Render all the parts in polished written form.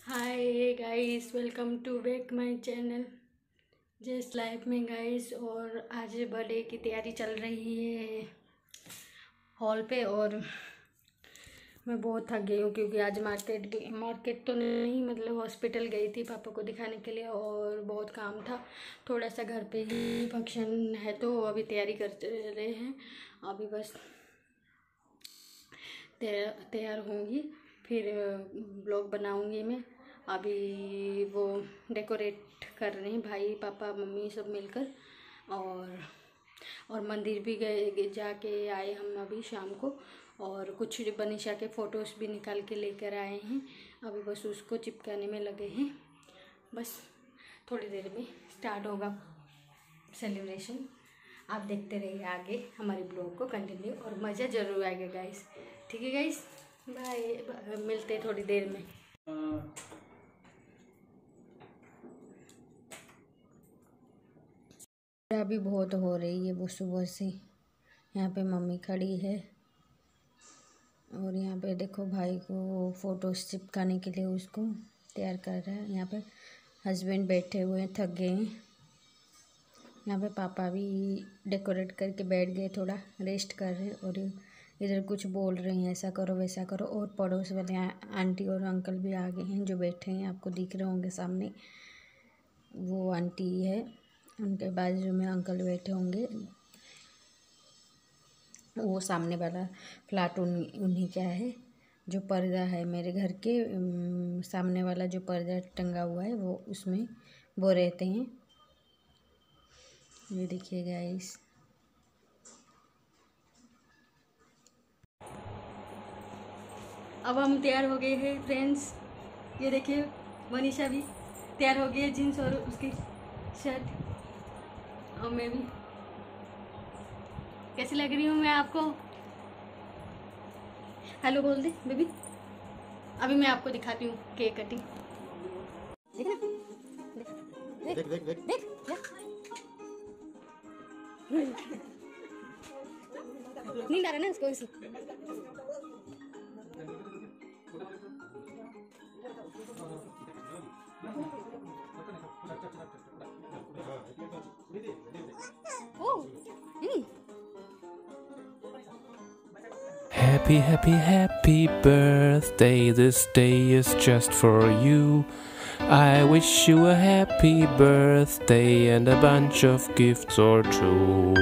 Hi guys, welcome to back my channel just life में guys. और आज birthday की तैयारी चल रही है हॉल पे और मैं बहुत थक गई हूँ क्योंकि आज मार्केट तो नहीं, मतलब हॉस्पिटल गई थी पापा को दिखाने के लिए और बहुत काम था। थोड़ा सा घर पे ही फंक्शन है तो अभी तैयारी कर रहे हैं। अभी बस तैयार होंगी, फिर ब्लॉग बनाऊंगी मैं। अभी वो डेकोरेट कर रहे हैं भाई पापा मम्मी सब मिलकर। और मंदिर भी गए, जाके आए हम अभी शाम को। और कुछ बनीशा के फ़ोटोज़ भी निकाल के लेकर आए हैं। अभी बस उसको चिपकाने में लगे हैं। बस थोड़ी देर में स्टार्ट होगा सेलिब्रेशन। आप देखते रहिए आगे हमारे ब्लॉग को कंटिन्यू, और मज़ा ज़रूर आएगा गाइस। ठीक है गाइस, बाय, मिलते हैं थोड़ी देर में। अभी बहुत हो रही है वो सुबह से। यहाँ पे मम्मी खड़ी है और यहाँ पे देखो भाई को फ़ोटोज़ चिपकाने के लिए उसको तैयार कर रहा है। यहाँ पे हस्बैंड बैठे हुए हैं, थक गए हैं। यहाँ पे पापा भी डेकोरेट करके बैठ गए, थोड़ा रेस्ट कर रहे हैं। और इधर कुछ बोल रहे हैं, ऐसा करो वैसा करो। और पड़ोस वाले आंटी और अंकल भी आ गए हैं जो बैठे हैं, आपको दिख रहे होंगे सामने। वो आंटी है, उनके बाजू में अंकल बैठे होंगे। वो सामने वाला फ्लैट उन्हीं का है। जो पर्दा है मेरे घर के सामने वाला जो पर्दा टंगा हुआ है वो उसमें वो रहते हैं। ये देखिए गाइस, अब हम तैयार हो गए हैं फ्रेंड्स। ये देखिए मनीषा भी तैयार हो गई है, जीन्स और उसकी शर्ट। और मैं भी, कैसी लग रही हूँ मैं आपको? हेलो बोल दे बेबी। अभी मैं आपको दिखाती हूँ केक कटिंग। देख देख देख देख देख। नींद आ रहा है ना इसको इसी। Happy, happy, happy birthday. This day is just for you. I wish you a happy birthday and a bunch of gifts or two.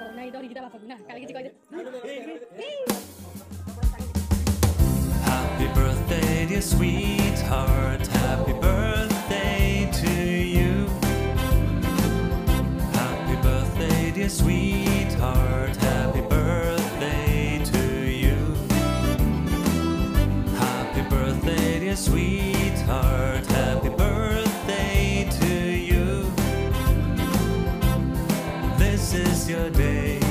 Happy birthday, dear sweetheart. Happy birthday to you. Happy birthday, dear sweetheart. Happy birthday to you. Happy birthday, dear sweetheart. Happy birthday to you. This is your day,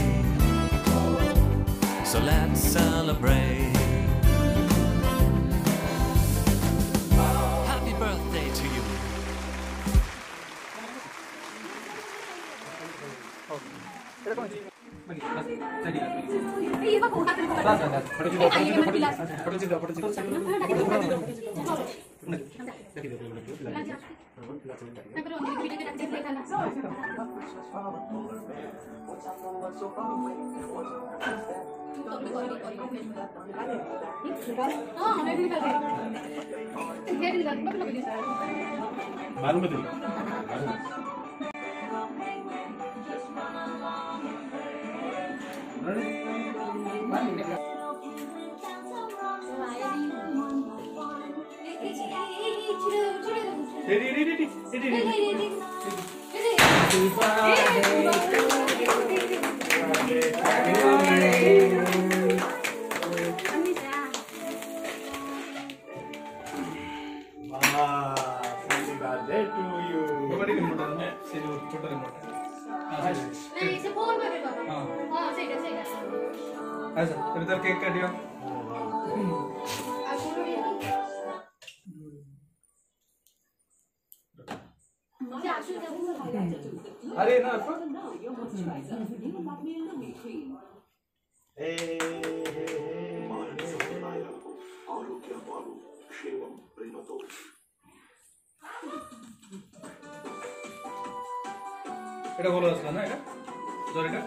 so let's celebrate. Happy birthday to you. Cake काटियो। अरे ना এটা ভালো আসলো না এটা জরিটা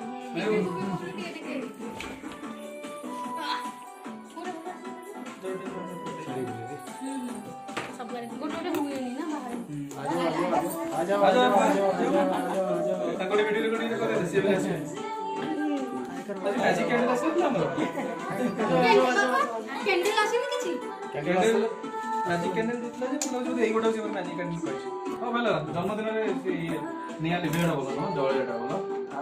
सब गोटे हुए नहीं ना बाहर आ जाओ ताकोडे वीडियो रिकॉर्डिंग करे से भी আছে আজি ক্যান্ডেল আছে না আমরা कैंडल आसे ना किछि ক্যান্ডেল ম্যাজিক ক্যান্ডেল দিতলা যে পুরো যদি এই গোটা আছে ম্যাজিক ক্যান্ডেল পাইছি ও ভালো জন্মদিନରେ নিয়া লিভেড়া বলো না জলেটা বলো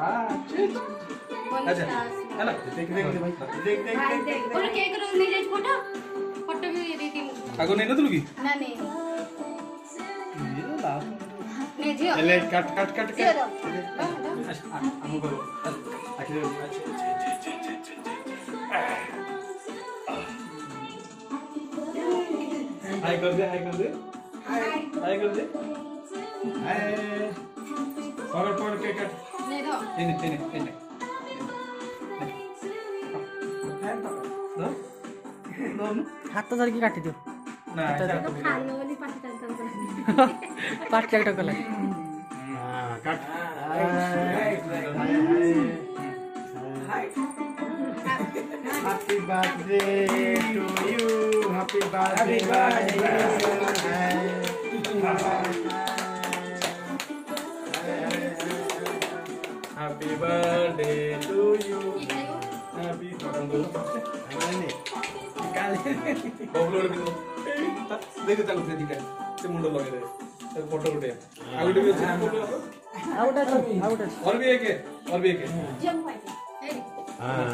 अच्छा हेलो देख भाई देख बोलो केक रो नहीं जाई फोटो फोटो भी दे दी आगो नहीं ना तुलू की ना नहीं ये लास्ट नहीं जियो ले कट हम करो आखिर हाय कर दे हाय कर दे हाय कर दे हाय पकड़ के कट नहीं दो नहीं हाथ तो धर के काटी दियो ना तो खाने वाली पार्टी करता पाट कैरेक्टर कलर हां cut Happy birthday to you. Happy birthday. Happy birthday to you. Happy birthday. Bablu भी तो देख ताको से दिखा से मुंडो लगे रे तो फोटो उठे आउट भी है आउट और भी एक है जम भाई हां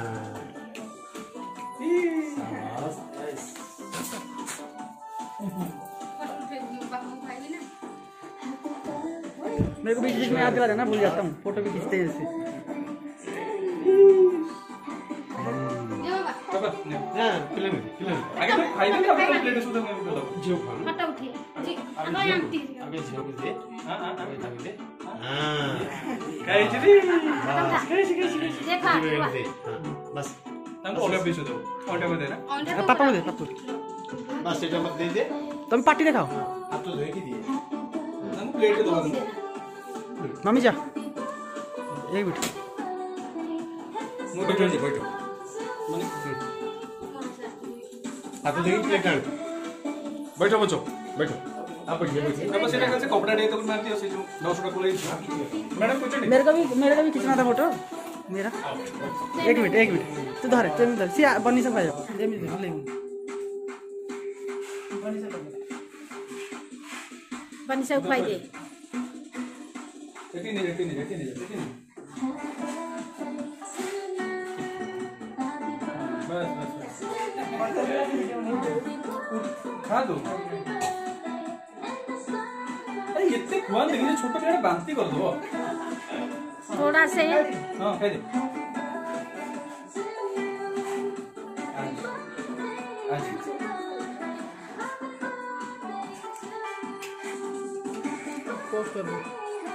मेरे को बीच बीच में याद दिला देना, भूल जाता हूँ फोटो भी खींचते हैं इससे। ना फिल्म आगे तो खाई दे अपने प्लेट सुधा में बोलो जो खाना फटा उठिए जी अब आंटी आगे जो दे हां आगे दे हां खाई जी देखा दे बस हमको ऑर्डर भी दो ऑर्डर में देना पापा को दे, पापा बस এটা मत दे दे तुम पार्टी दिखाओ। आप तो धोए की दिए हमको प्लेट दो मम्मी जा एक मिनट मोटो जी बैठो माने आप तो देखिए प्लेट आन बैठो बच्चों बैठो आप बैठिए अब सेटा कैसे कपड़ा डे तो मारती हो से जो 900 का कोई मैडम कुछ नहीं मेरे का भी खींचना था फोटो मेरा। एक मिनट तू धर सी बनी से भाई बनी से उपाय दे रेटी नहीं बस खा दो अरे इतने खुआ लेकिन छोटा पेड़ बांधती कर दो थोड़ा से हाँ कह दे आज पोस्ट कर दो।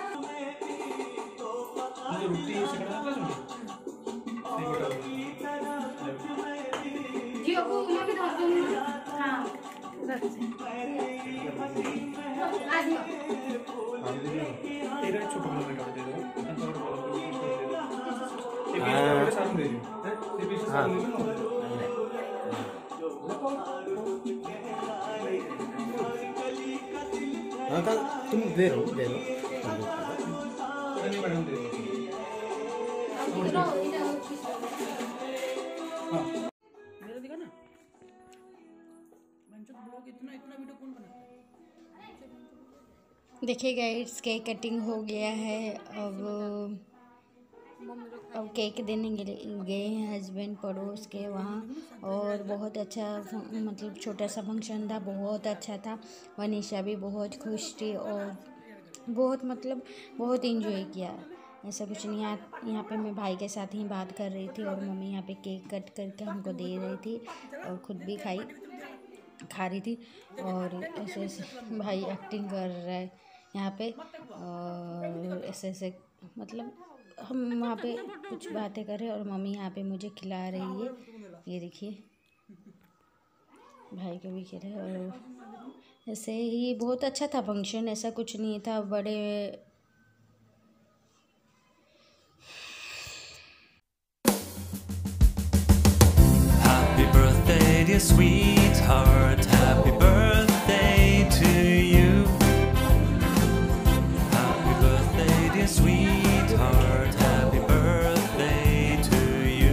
मुझे रोटी से करना था सुन जियो को मैं भी धर दूंगी। हां उधर से आ जियो तेरा छोटा वाला काट दे दो अंदर वाला दे दो एक वाले साथ दे दो ये बीच साथ दे दो हां का तुम दे लो नहीं मैडम दे दो इधर हां मेरा दिखा ना मंचो ब्लॉग इतना वीडियो कौन बनाता है। देखिए गाइस केक कटिंग हो गया है। अब केक देने गए हैं हस्बैंड पड़ोस के वहाँ, और बहुत अच्छा मतलब छोटा सा फंक्शन था, बहुत अच्छा था। वनीशा भी बहुत खुश थी और बहुत इंजॉय किया। ऐसा कुछ नहीं, यहाँ पे मैं भाई के साथ ही बात कर रही थी और मम्मी यहाँ पे केक कट करके हमको दे रही थी और ख़ुद भी खा रही थी। और ऐसे भाई एक्टिंग कर रहा है यहाँ पे, और ऐसे मतलब हम वहाँ पे कुछ बातें कर रहे हैं और मम्मी यहाँ पे मुझे खिला रही है। ये देखिए भाई को भी खिला, और ऐसे ही बहुत अच्छा था फंक्शन, ऐसा कुछ नहीं था। dear sweetheart, happy birthday to you. Happy birthday, dear sweetheart, happy birthday to you.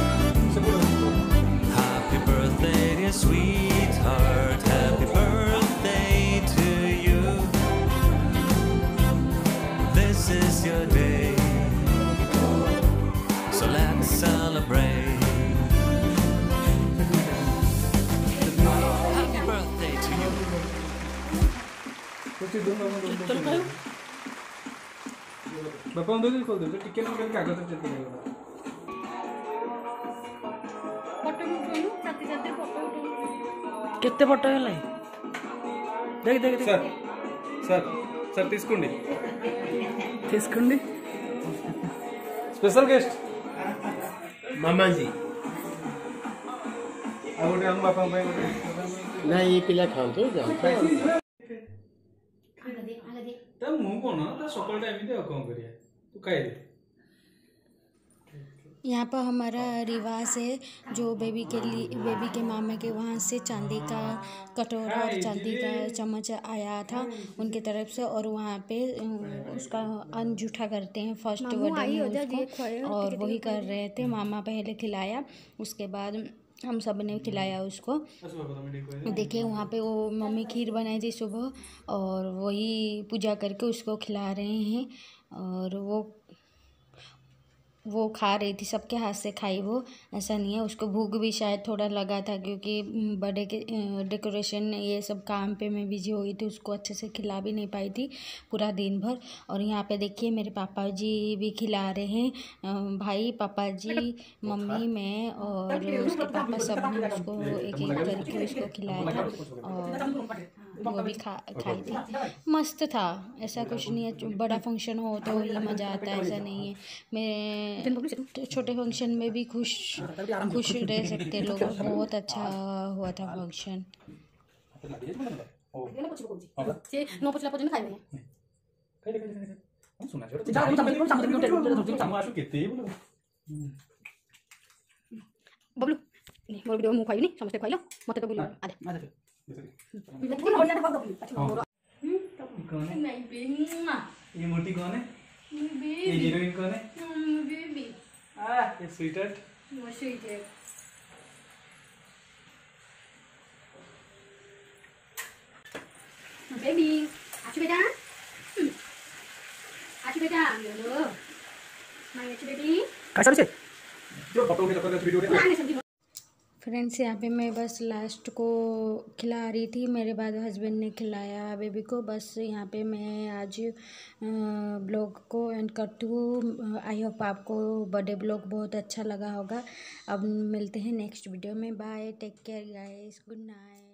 Happy birthday, dear sweetheart, happy birthday to you. This is your day, so let's celebrate. Happy birthday to you. बापा दो खोल दो टिके ना कागज चलते नहीं केते फोटो है देख देख देख सर सर सर తీసుకోండి తీసుకోండి स्पेशल गेस्ट मामा जी आ गोटे हम बापा भाई ना ये पिला खाओ जाओ ता मु कोन ता सकाळ टाइम दे कोन करिया तू खाई दे। यहाँ पर हमारा रिवाज है जो बेबी के मामा के वहाँ से चांदी का कटोरा और चांदी का चम्मच आया था उनके तरफ से, और वहाँ पे उसका अन्न जूठा करते हैं फर्स्ट बर्थडे में उसको, और वही कर रहे थे। मामा पहले खिलाया, उसके बाद हम सब ने खिलाया उसको। देखिए वहाँ पे वो मम्मी खीर बनाई थी सुबह, और वही पूजा करके उसको खिला रहे हैं, और वो खा रही थी, सबके हाथ से खाई वो, ऐसा नहीं है। उसको भूख भी शायद थोड़ा लगा था क्योंकि बर्थडे के डेकोरेशन ये सब काम पे मैं बिजी हो गई थी, उसको अच्छे से खिला भी नहीं पाई थी पूरा दिन भर। और यहाँ पे देखिए मेरे पापा जी भी खिला रहे हैं, भाई, पापा जी, मम्मी, मैं और उसके पापा सब ने उसको एक एक करके उसको खिलाया था, और वो भी खाई थी। मस्त था, ऐसा कुछ नहीं है, बड़ा फंक्शन हो तो ही मज़ा आता है, ऐसा नहीं है। मेरे छोटे फंक्शन में भी खुश रह सकते लोग। बहुत अच्छा हुआ था फंक्शन। बबलू मोर मुँह खाई समस्ते खाइल मत तो बोल ये मोटी कौन है? ये हीरोइन कौन है? ये स्वीटहार्ट बेबी आशु बेटा लो माय आशु बेबी कैसा से जो फोटो उठा कर वीडियो उठा फ्रेंड्स यहाँ पे मैं बस लास्ट को खिला रही थी, मेरे बाद हस्बैंड ने खिलाया बेबी को। बस यहाँ पे मैं आज ब्लॉग को एंड करती हूँ। आई होप आपको बर्थडे ब्लॉग बहुत अच्छा लगा होगा। अब मिलते हैं नेक्स्ट वीडियो में। Bye, take care guys, good night.